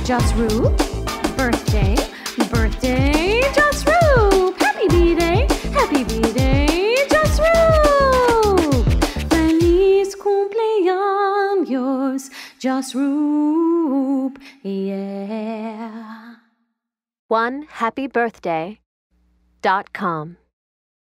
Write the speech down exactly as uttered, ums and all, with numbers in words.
Just Roop. Birthday, birthday, Just Roop. Happy B-Day, happy B-Day, Just Roop. Feliz cumpleaños, Just Roop, yeah. one happy birthday dot com